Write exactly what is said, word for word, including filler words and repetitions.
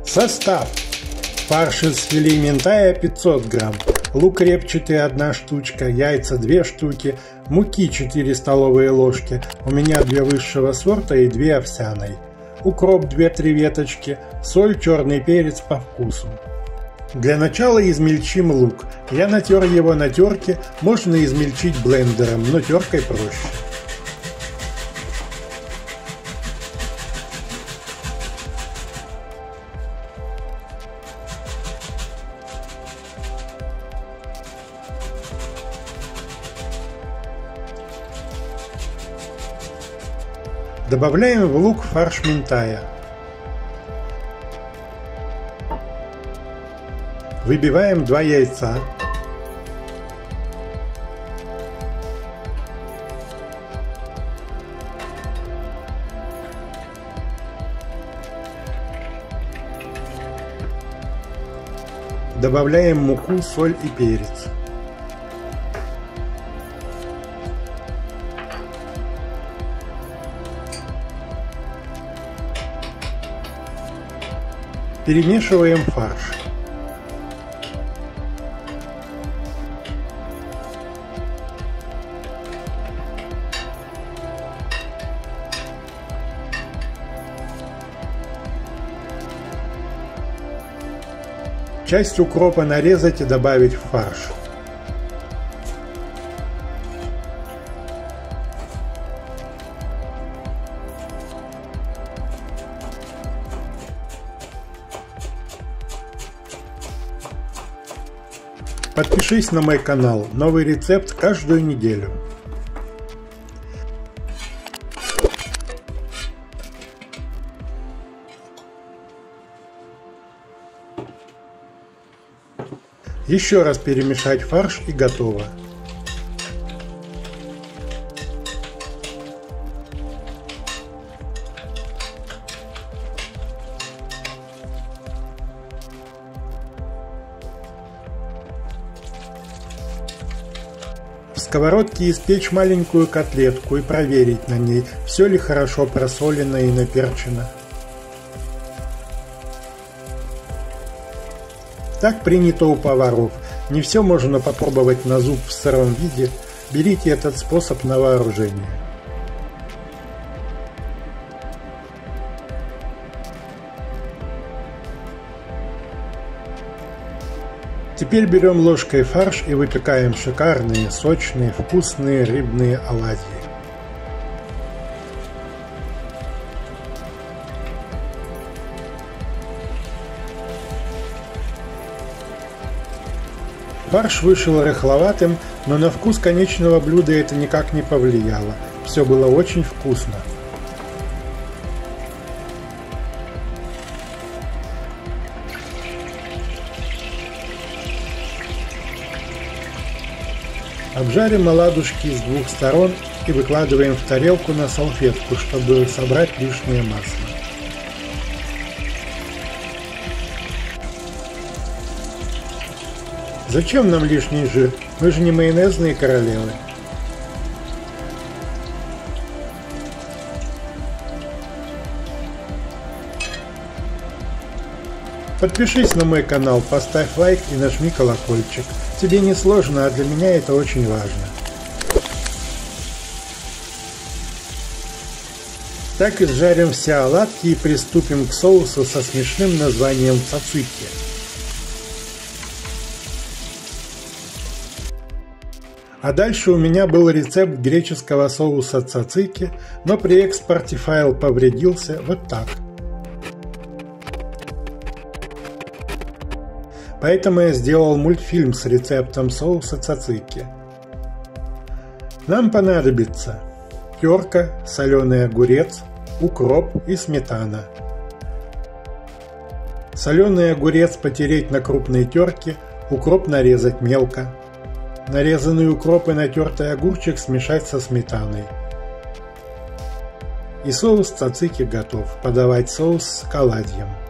Состав: фарш из филе минтая пятьсот грамм, лук репчатый одна штучка, яйца две штуки, муки четыре столовые ложки, у меня две высшего сорта и две овсяной, укроп две-три веточки, соль, черный перец по вкусу. Для начала измельчим лук. Я натер его на терке, можно измельчить блендером, но теркой проще. Добавляем в лук фарш минтая. Выбиваем два яйца. Добавляем муку, соль и перец. Перемешиваем фарш. Часть укропа нарезать и добавить в фарш. Подпишись на мой канал, новый рецепт каждую неделю. Еще раз перемешать фарш и готово. В сковородке испечь маленькую котлетку и проверить на ней, все ли хорошо просолено и наперчено. Так принято у поваров. Не все можно попробовать на зуб в сыром виде. Берите этот способ на вооружение. Теперь берем ложкой фарш и выпекаем шикарные, сочные, вкусные рыбные оладьи. Фарш вышел рыхловатым, но на вкус конечного блюда это никак не повлияло. Все было очень вкусно. Обжарим оладушки с двух сторон и выкладываем в тарелку на салфетку, чтобы собрать лишнее масло. Зачем нам лишний жир? Мы же не майонезные королевы. Подпишись на мой канал, поставь лайк и нажми колокольчик. Тебе не сложно, а для меня это очень важно. Так изжарим все оладки и приступим к соусу со смешным названием цацики. А дальше у меня был рецепт греческого соуса цацики, но при экспорте файл повредился вот так. Поэтому я сделал мультфильм с рецептом соуса цацики. Нам понадобится терка, соленый огурец, укроп и сметана. Соленый огурец потереть на крупной терке, укроп нарезать мелко. Нарезанный укроп и натертый огурчик смешать со сметаной. И соус цацики готов. Подавать соус с оладьем.